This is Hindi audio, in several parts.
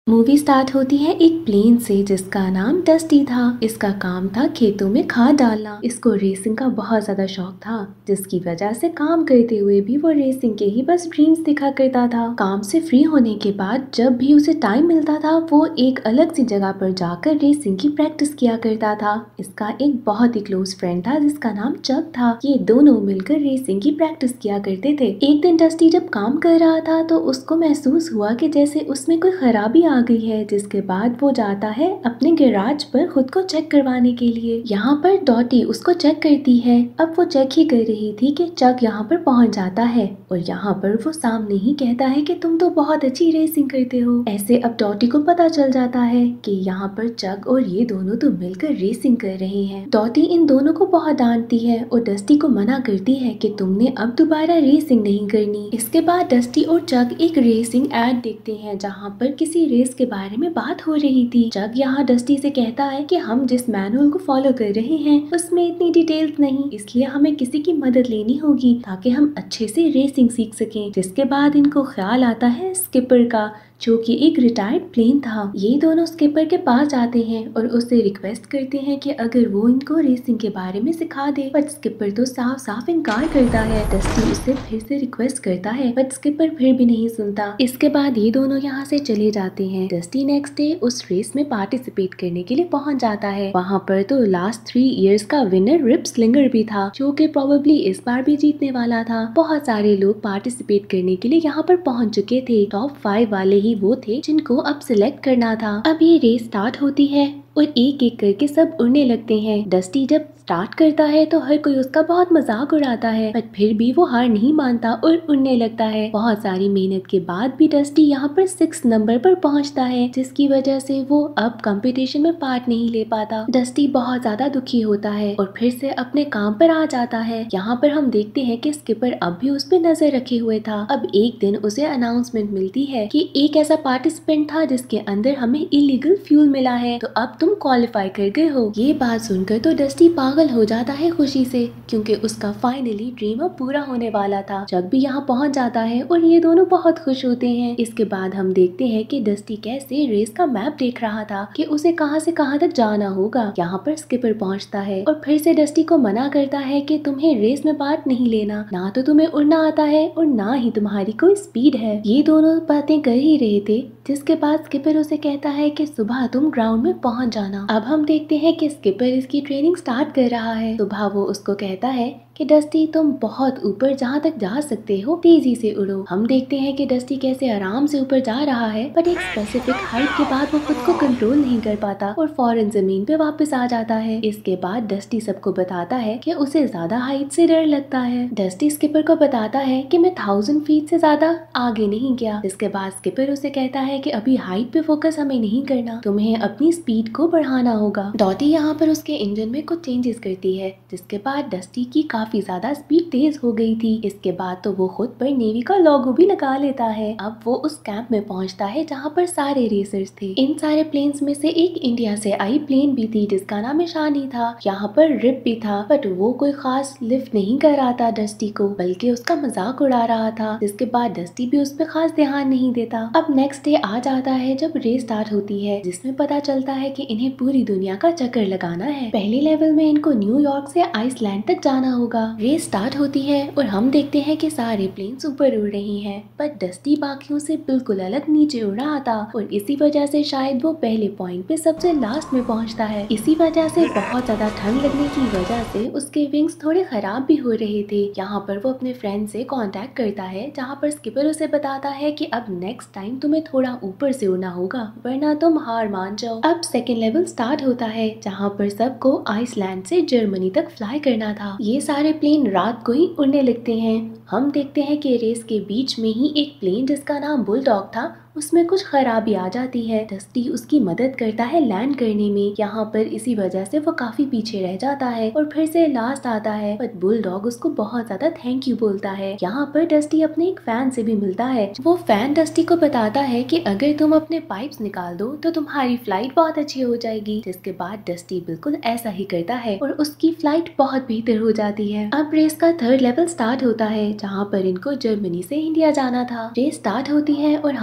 मूवी स्टार्ट होती है एक प्लेन से जिसका नाम डस्टी था। इसका काम था खेतों में खाद डालना। इसको रेसिंग का बहुत ज्यादा शौक था, जिसकी वजह से काम करते हुए भी वो रेसिंग के ही बस ड्रीम्स देखा करता था। काम से फ्री होने के बाद जब भी उसे टाइम मिलता था वो एक अलग सी जगह पर जाकर रेसिंग की प्रैक्टिस किया करता था। इसका एक बहुत ही क्लोज फ्रेंड था जिसका नाम चक था। ये दोनों मिलकर रेसिंग की प्रैक्टिस किया करते थे। एक दिन डस्टी जब काम कर रहा था तो उसको महसूस हुआ कि जैसे उसमें कोई खराबी आ गई है, जिसके बाद वो जाता है अपने गैराज पर खुद को चेक करवाने के लिए। यहाँ पर डॉटी उसको चेक करती है। अब वो चेक ही कर रही थी कि चक यहाँ पर पहुँच जाता है और यहाँ पर वो सामने ही कहता है कि तुम तो बहुत अच्छी रेसिंग करते हो। ऐसे अब डॉटी को पता चल जाता है कि यहाँ पर चक और ये दोनों तो मिलकर रेसिंग कर रहे हैं। डॉटी इन दोनों को बहुत डांटती है और डस्टी को मना करती है कि तुमने अब दोबारा रेसिंग नहीं करनी। इसके बाद डस्टी और चक एक रेसिंग एड देखते हैं जहाँ पर किसी रेस के बारे में बात हो रही थी। चक यहाँ डस्टी से कहता है कि हम जिस मैनुअल को फॉलो कर रहे हैं उसमें इतनी डिटेल्स नहीं, इसलिए हमें किसी की मदद लेनी होगी ताकि हम अच्छे से रेसिंग सीख सकें। जिसके बाद इनको ख्याल आता है स्किपर का, जो कि एक रिटायर्ड प्लेन था। ये दोनों स्किपर के पास जाते हैं और उससे रिक्वेस्ट करते हैं कि अगर वो इनको रेसिंग के बारे में सिखा दे, बट स्किपर तो साफ साफ इनकार करता है। डस्टी उससे फिर से रिक्वेस्ट करता है बट स्किपर फिर भी नहीं सुनता। इसके बाद ये दोनों यहाँ से चले जाते हैं। डस्टी नेक्स्ट डे उस रेस में पार्टिसिपेट करने के लिए पहुंच जाता है। वहाँ पर तो लास्ट 3 इयर्स का विनर रिप स्लिंगर भी था, जो कि प्रोबेबली इस बार भी जीतने वाला था। बहुत सारे लोग पार्टिसिपेट करने के लिए यहाँ पर पहुंच चुके थे। टॉप 5 वाले ही वो थे जिनको अब सिलेक्ट करना था। अब ये रेस स्टार्ट होती है और एक एक करके सब उड़ने लगते हैं। डस्टी जब स्टार्ट करता है तो हर कोई उसका बहुत मजाक उड़ाता है, बट फिर भी वो हार नहीं मानता और उड़ने लगता है। बहुत सारी मेहनत के बाद भी डस्टी यहाँ पर 6 नंबर पर पहुँचता है, जिसकी वजह से वो अब कंपटीशन में पार्ट नहीं ले पाता। डस्टी बहुत ज्यादा दुखी होता है और फिर से अपने काम पर आ जाता है। यहाँ पर हम देखते हैं कि स्किपर अब भी उस पर नजर रखे हुए था। अब एक दिन उसे अनाउंसमेंट मिलती है कि एक ऐसा पार्टिसिपेंट था जिसके अंदर हमें इलीगल फ्यूल मिला है, तो अब तुम क्वालिफाई कर गए हो। ये बात सुनकर तो डस्टी पागल हो जाता है खुशी से, क्योंकि उसका फाइनली ड्रीम अब पूरा होने वाला था। चक भी यहाँ पहुँच जाता है और ये दोनों बहुत खुश होते हैं। इसके बाद हम देखते हैं कि डस्टी कैसे रेस का मैप देख रहा था कि उसे कहां से कहां तक जाना होगा। यहाँ पर स्किपर पहुँचता है और फिर से डस्टी को मना करता है कि तुम्हें रेस में पार्ट नहीं लेना, ना तो तुम्हें उड़ना आता है और ना ही तुम्हारी कोई स्पीड है। ये दोनों बातें कर ही रहे थे, जिसके बाद स्किपर उसे कहता है कि सुबह तुम ग्राउंड में पहुंच जाना। अब हम देखते हैं कि स्किपर इसकी ट्रेनिंग स्टार्ट कर रहा है। सुबह वो उसको कहता है कि डस्टी तुम बहुत ऊपर जहाँ तक जा सकते हो तेजी से उड़ो। हम देखते हैं कि डस्टी कैसे आराम से ऊपर जा रहा है, बट एक स्पेसिफिक हाइट के बाद वो खुद को कंट्रोल नहीं कर पाता और फौरन जमीन पे वापस आ जाता है। इसके बाद डस्टी सबको बताता है कि उसे ज्यादा हाइट से डर लगता है। डस्टी स्किपर को बताता है कि मैं 1000 फीट से ज्यादा आगे नहीं गया। इसके बाद स्किपर उसे कहता है कि अभी हाइट पे फोकस हमें नहीं करना, तुम्हें अपनी स्पीड को बढ़ाना होगा। डॉटी यहाँ पर उसके इंजन में कुछ चेंजेस करती है, जिसके बाद डस्टी की काफी ज्यादा स्पीड तेज हो गई थी। इसके बाद तो वो खुद पर नेवी का लोगो भी लगा लेता है। अब वो उस कैंप में पहुंचता है जहाँ पर सारे रेसर्स थे। इन सारे प्लेन्स में से एक इंडिया से आई प्लेन भी थी जिसका नाम ईशानी था। यहाँ पर रिप भी था, बट वो कोई खास लिफ्ट नहीं कर रहा था डस्टी को, बल्कि उसका मजाक उड़ा रहा था। जिसके बाद डस्टी भी उस पर खास ध्यान नहीं देता। अब नेक्स्ट डे आ जाता है जब रेस स्टार्ट होती है, जिसमें पता चलता है कि इन्हें पूरी दुनिया का चक्कर लगाना है। पहले लेवल में इनको न्यूयॉर्क से आइसलैंड तक जाना होगा। रेस स्टार्ट होती है और हम देखते हैं कि सारे प्लेन्स ऊपर उड़ रही हैं, पर डस्टी बाकियों से बिल्कुल अलग नीचे उड़ रहा था और इसी वजह से शायद वो पहले पॉइंट पे सबसे लास्ट में पहुंचता है। इसी वजह से बहुत ज्यादा ठंड लगने की वजह से उसके विंग्स थोड़े खराब भी हो रहे थे। यहाँ पर वो अपने फ्रेंड से कांटेक्ट करता है, जहाँ पर स्किपर उसे बताता है कि अब नेक्स्ट टाइम तुम्हें थोड़ा ऊपर से उड़ना होगा, वरना तुम हार मान जाओ। अब सेकेंड लेवल स्टार्ट होता है, जहाँ पर सबको आइसलैंड से जर्मनी तक फ्लाई करना था। ये सारे प्लेन रात को ही उड़ने लगते हैं। हम देखते हैं कि रेस के बीच में ही एक प्लेन जिसका नाम बुलडॉग था, उसमें कुछ खराबी आ जाती है। डस्टी उसकी मदद करता है लैंड करने में। यहाँ पर इसी वजह से वो काफी पीछे रह जाता है और फिर से लास्ट आता है, बट बुलडॉग उसको बहुत ज्यादा थैंक यू बोलता है। यहाँ पर डस्टी अपने एक फैन से भी मिलता है। वो फैन डस्टी को बताता है कि अगर तुम अपने पाइप्स निकाल दो तो तुम्हारी फ्लाइट बहुत अच्छी हो जाएगी। जिसके बाद डस्टी बिल्कुल ऐसा ही करता है और उसकी फ्लाइट बहुत बेहतर हो जाती है। अब रेस का थर्ड लेवल स्टार्ट होता है, जहाँ पर इनको जर्मनी से इंडिया जाना था। रेस स्टार्ट होती है और हम देखते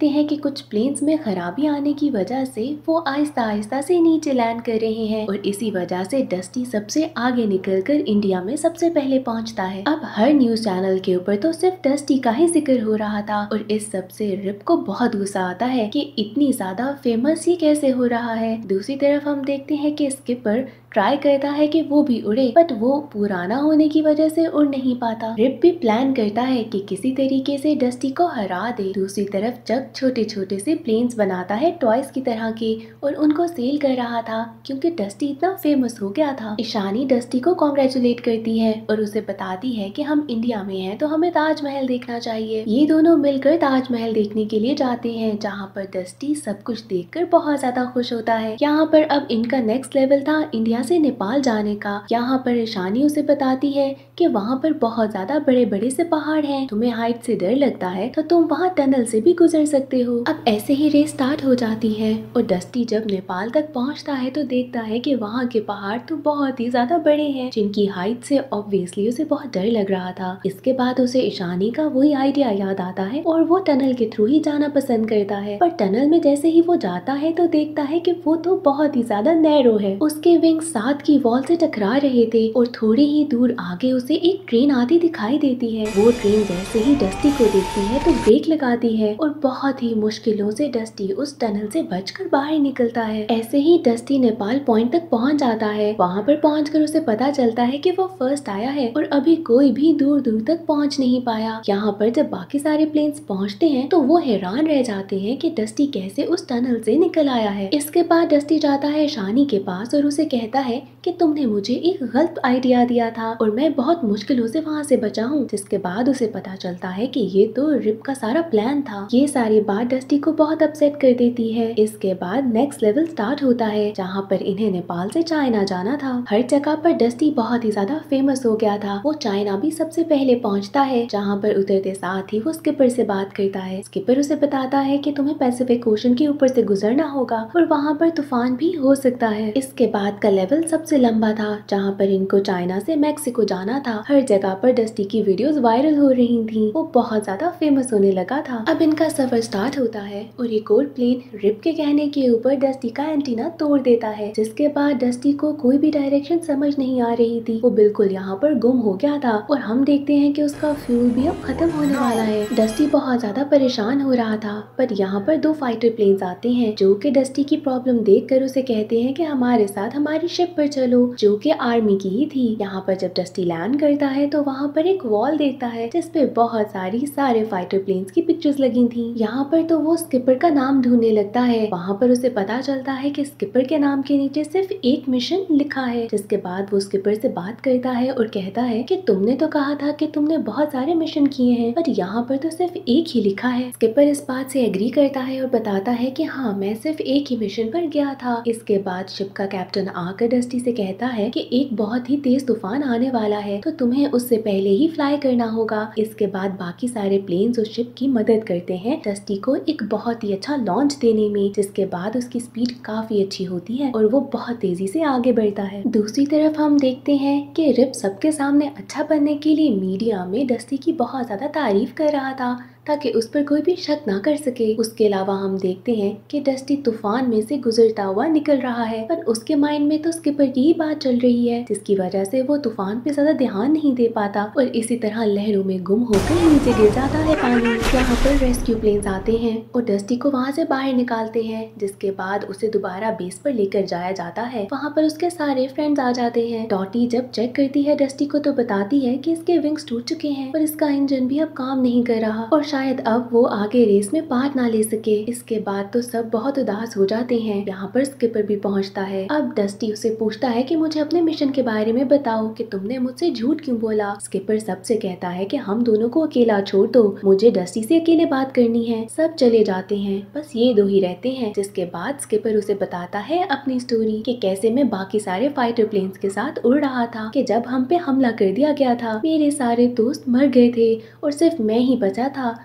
देखते हैं कि कुछ प्लेन्स में खराबी आने की वजह से वो आहिस्ता आहिस्ता से नीचे लैंड कर रहे हैं और इसी वजह से डस्टी सबसे आगे निकलकर इंडिया में सबसे पहले पहुंचता है। अब हर न्यूज चैनल के ऊपर तो सिर्फ डस्टी का ही जिक्र हो रहा था और इस सब से रिप को बहुत गुस्सा आता है कि इतनी ज्यादा फेमस ही कैसे हो रहा है। दूसरी तरफ हम देखते हैं कि स्किपर ट्राई करता है कि वो भी उड़े, बट वो पुराना होने की वजह से उड़ नहीं पाता। रिप भी प्लान करता है कि किसी तरीके से डस्टी को हरा दे। दूसरी तरफ जग छोटे छोटे से प्लेन्स बनाता है टॉयज की तरह के और उनको सेल कर रहा था क्योंकि डस्टी इतना फेमस हो गया था। ईशानी डस्टी को कॉन्ग्रेचुलेट करती है और उसे बताती है कि हम इंडिया में हैं तो हमें ताजमहल देखना चाहिए। ये दोनों मिलकर ताजमहल देखने के लिए जाते हैं जहाँ पर डस्टी सब कुछ देखकर बहुत ज्यादा खुश होता है। यहाँ पर अब इनका नेक्स्ट लेवल था इंडिया से नेपाल जाने का। यहाँ पर ईशानी उसे बताती है कि वहाँ पर बहुत ज्यादा बड़े बड़े से पहाड़ हैं, तुम्हें हाइट से डर लगता है तो तुम वहाँ टनल से भी गुजर सकते हो। अब ऐसे ही रेस स्टार्ट हो जाती है और डस्टी जब नेपाल तक पहुँचता है तो देखता है कि वहाँ के पहाड़ तो बहुत ही ज्यादा बड़े हैं जिनकी हाइट से ऑब्वियसली उसे बहुत डर लग रहा था। इसके बाद उसे ईशानी का वही आइडिया याद आता है और वो टनल के थ्रू ही जाना पसंद करता है। पर टनल में जैसे ही वो जाता है तो देखता है कि वो तो बहुत ही ज्यादा नैरो है। उसके विंग्स साथ की वॉल से टकरा रहे थे और थोड़ी ही दूर आगे उसे एक ट्रेन आती दिखाई देती है। वो ट्रेन जैसे ही डस्टी को देखती है तो ब्रेक लगाती है और बहुत ही मुश्किलों से डस्टी उस टनल से बचकर बाहर निकलता है। ऐसे ही डस्टी नेपाल पॉइंट तक पहुंच जाता है। वहां पर पहुंचकर उसे पता चलता है कि वो फर्स्ट आया है और अभी कोई भी दूर दूर तक पहुंच नहीं पाया। यहाँ पर जब बाकी सारे प्लेन्स पहुंचते हैं तो वो हैरान रह जाते हैं कि डस्टी कैसे उस टनल से निकल आया है। इसके बाद डस्टी जाता है ईशानी के पास और उसे कहता है कि तुमने मुझे एक गलत आइडिया दिया था और मैं बहुत मुश्किलों से वहाँ से बचा हूँ। जिसके बाद उसे पता चलता है कि ये तो रिप का सारा प्लान था। ये सारी बात डस्टी को बहुत अपसेट कर देती है। इसके बाद नेक्स्ट लेवल स्टार्ट होता है जहाँ पर इन्हें नेपाल से चाइना जाना था। हर जगह पर डस्टी बहुत ही ज्यादा फेमस हो गया था। वो चाइना भी सबसे पहले पहुँचता है जहाँ पर उतरते साथ ही वो स्किपर से बात करता है। स्किपर उसे बताता है कि तुम्हें पैसिफिक ओशन के ऊपर से गुजरना होगा और वहाँ पर तूफान भी हो सकता है। इसके बाद का लेवल सबसे लंबा था जहाँ पर इनको चाइना से मैक्सिको जाना था। हर जगह पर डस्टी की वीडियोस वायरल हो रही थी। वो बहुत ज्यादा फेमस होने लगा था। अब इनका सफर स्टार्ट होता है और एक और प्लेन रिप के कहने के ऊपर डस्टी का एंटीना तोड़ देता है। जिसके बाद डस्टी को कोई भी डायरेक्शन समझ नहीं आ रही थी। वो बिल्कुल यहाँ पर गुम हो गया था और हम देखते हैं कि उसका फ्यूल भी अब खत्म होने वाला है। डस्टी बहुत ज्यादा परेशान हो रहा था पर यहाँ पर दो फाइटर प्लेन्स आते हैं जो कि डस्टी की प्रॉब्लम देखकर उसे कहते हैं कि हमारे साथ हमारी शिप पर चलो, जो कि आर्मी की ही थी। यहाँ पर जब डस्टी लैंड करता है तो वहाँ पर एक वॉल देखता है जिसपे बहुत सारे फाइटर प्लेन्स की पिक्चर्स लगी थी। यहाँ पर तो वो स्किपर का नाम ढूंढने लगता है। वहाँ पर उसे पता चलता है कि स्किपर के नाम के नीचे सिर्फ एक मिशन लिखा है। जिसके बाद वो स्किपर से बात करता है और कहता है कि तुमने तो कहा था कि तुमने बहुत सारे मिशन किए हैं पर यहाँ पर तो सिर्फ एक ही लिखा है। स्किपर इस बात से एग्री करता है और बताता है कि हाँ, मैं सिर्फ एक ही मिशन पर गया था। इसके बाद शिप का कैप्टन आकर डस्टी से कहता है कि एक बहुत ही तेज तूफान आने वाला है तो तुम्हें उससे पहले ही फ्लाई करना होगा। इसके बाद बाकी सारे प्लेन्स उस शिप की मदद करते हैं डस्टी को एक बहुत ही अच्छा लॉन्च देने में। जिसके बाद उसकी स्पीड काफी अच्छी होती है और वो बहुत तेजी से आगे बढ़ता है। दूसरी तरफ हम देखते हैं कि रिप सबके सामने अच्छा बनने के लिए मीडिया में डस्टी की बहुत ज्यादा तारीफ कर रहा था ताकि उस पर कोई भी शक ना कर सके। उसके अलावा हम देखते हैं कि डस्टी तूफान में से गुजरता हुआ निकल रहा है पर उसके माइंड में तो स्किपर की ही बात चल रही है जिसकी वजह से वो तूफान पे ज्यादा ध्यान नहीं दे पाता और इसी तरह लहरों में गुम होकर नीचे गिर जाता है पानी। यहाँ पर रेस्क्यू प्लेन्स आते हैं और डस्टी को वहाँ से बाहर निकालते हैं। जिसके बाद उसे दोबारा बेस पर लेकर जाया जाता है। वहाँ पर उसके सारे फ्रेंड्स आ जाते हैं। डॉटी जब चेक करती है डस्टी को तो बताती है कि इसके विंग्स टूट चुके हैं और इसका इंजन भी अब काम नहीं कर रहा और शायद अब वो आगे रेस में पार्ट ना ले सके। इसके बाद तो सब बहुत उदास हो जाते हैं। यहाँ पर स्किपर भी पहुँचता है। अब डस्टी उसे पूछता है कि मुझे अपने मिशन के बारे में बताओ कि तुमने मुझसे झूठ क्यों बोला। स्किपर सबसे कहता है कि हम दोनों को अकेला छोड़ दो, मुझे डस्टी से अकेले बात करनी है। सब चले जाते हैं, बस ये दो ही रहते हैं। जिसके बाद स्किपर उसे बताता है अपनी स्टोरी कि कैसे मैं बाकी सारे फाइटर प्लेन्स के साथ उड़ रहा था कि जब हम पे हमला कर दिया गया था मेरे सारे दोस्त मर गए थे और सिर्फ मैं ही बचा था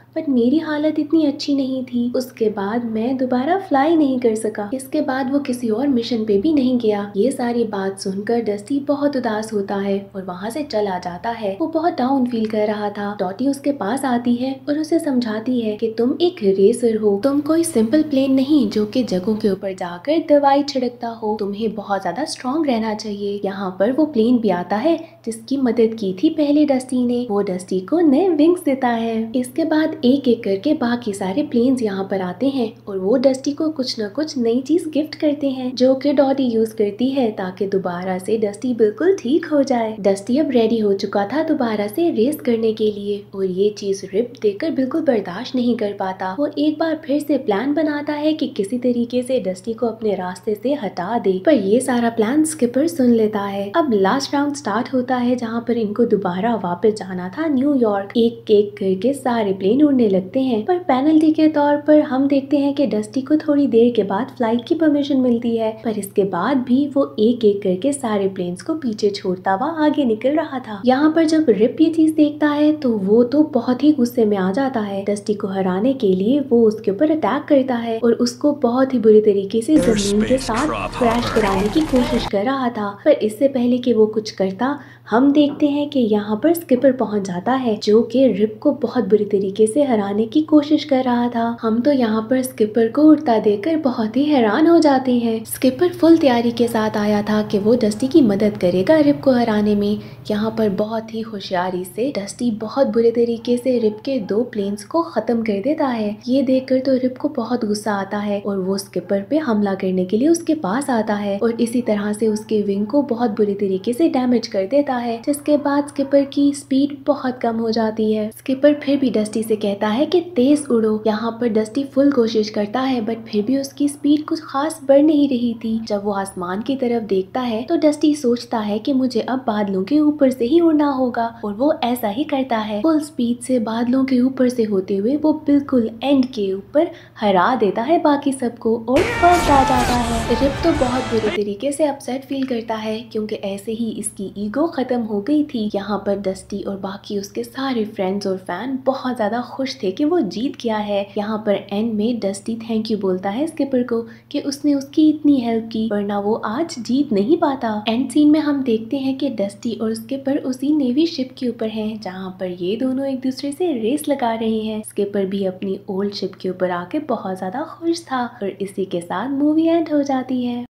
बट मेरी हालत इतनी अच्छी नहीं थी। उसके बाद मैं दोबारा फ्लाई नहीं कर सका। इसके बाद वो किसी और मिशन पे भी नहीं गया। ये सारी बात सुनकर डस्टी बहुत उदास होता है और वहाँ से चला जाता है। वो बहुत डाउन फील कर रहा था। डॉटी उसके पास आती है और उसे समझाती है कि तुम एक रेसर हो, तुम कोई सिंपल प्लेन नहीं जो कि जगहों के ऊपर जाकर दवाई छिड़कता हो। तुम्हें बहुत ज्यादा स्ट्रॉन्ग रहना चाहिए। यहाँ पर वो प्लेन भी आता है जिसकी मदद की थी पहले डस्टी ने। वो डस्टी को नए विंग्स देता है। इसके बाद एक एक करके बाकी सारे प्लेन्स यहाँ पर आते हैं और वो डस्टी को कुछ न कुछ नई चीज गिफ्ट करते हैं जो कि डॉटी यूज करती है ताकि दोबारा से डस्टी बिल्कुल ठीक हो जाए। डस्टी अब रेडी हो चुका था दोबारा से रेस करने के लिए और ये चीज रिप देखकर बिल्कुल बर्दाश्त नहीं कर पाता। वो एक बार फिर से प्लान बनाता है कि किसी तरीके से डस्टी को अपने रास्ते से हटा दे, पर ये सारा प्लान स्किपर सुन लेता है। अब लास्ट राउंड स्टार्ट होता है जहाँ पर इनको दोबारा वापस जाना था न्यूयॉर्क। एक एक करके सारे प्लेन उड़ने लगते हैं, पर पेनल्टी के तौर पर हम देखते हैं कि डस्टी को थोड़ी देर के बाद फ्लाइट की परमिशन मिलती है, पर इसके बाद भी वो एक एक करके सारे प्लेन्स को पीछे छोड़ता हुआ आगे निकल रहा था। यहाँ पर जब रिप ये चीज देखता है तो वो तो बहुत ही गुस्से में आ जाता है। डस्टी को हराने के लिए वो उसके ऊपर अटैक करता है और उसको बहुत ही बुरी तरीके से जमीन के साथ क्रैश कराने की कोशिश कर रहा था। पर इससे पहले कि वो कुछ करता, हम देखते हैं कि यहाँ पर स्किपर पहुंच जाता है जो कि रिप को बहुत बुरी तरीके से हराने की कोशिश कर रहा था। हम तो यहाँ पर स्किपर को उड़ता देखकर बहुत ही हैरान हो जाते हैं। स्किपर फुल तैयारी के साथ आया था कि वो डस्टी की मदद करेगा रिप को हराने में। यहाँ पर बहुत ही होशियारी से डस्टी बहुत बुरे तरीके से रिप के 2 प्लेन्स को खत्म कर देता है। ये देखकर तो रिप को बहुत गुस्सा आता है और वो स्किपर पे हमला करने के लिए उसके पास आता है और इसी तरह से उसके विंग को बहुत बुरी तरीके से डैमेज कर देता है, जिसके बाद स्किपर की स्पीड बहुत कम हो जाती है। स्किपर फिर भी डस्टी से कहता है कि तेज उड़ो। यहाँ पर डस्टी फुल कोशिश करता है बट फिर भी उसकी स्पीड कुछ खास बढ़ नहीं रही थी। जब वो आसमान की तरफ देखता है तो डस्टी सोचता है कि मुझे अब बादलों के ऊपर से ही उड़ना होगा और वो ऐसा ही करता है। फुल स्पीड से बादलों के ऊपर से होते हुए वो बिल्कुल एंड के ऊपर हरा देता है बाकी सबको और फर्स्ट आ जाता है। रिप तो बहुत बुरे तरीके से अपसेट फील करता है क्योंकि ऐसे ही इसकी ईगो खत्म हो गई थी। यहाँ पर डस्टी और बाकी उसके सारे फ्रेंड्स और फैन बहुत ज्यादा खुश थे कि वो जीत गया है। यहाँ पर एंड में डस्टी थैंक यू बोलता है स्किपर को कि उसने उसकी इतनी हेल्प की, वरना वो आज जीत नहीं पाता। एंड सीन में हम देखते हैं कि डस्टी और स्किपर उसी नेवी शिप के ऊपर हैं जहाँ पर ये दोनों एक दूसरे से रेस लगा रहे हैं। स्किपर भी अपनी ओल्ड शिप के ऊपर आके बहुत ज्यादा खुश था और इसी के साथ मूवी एंड हो जाती है।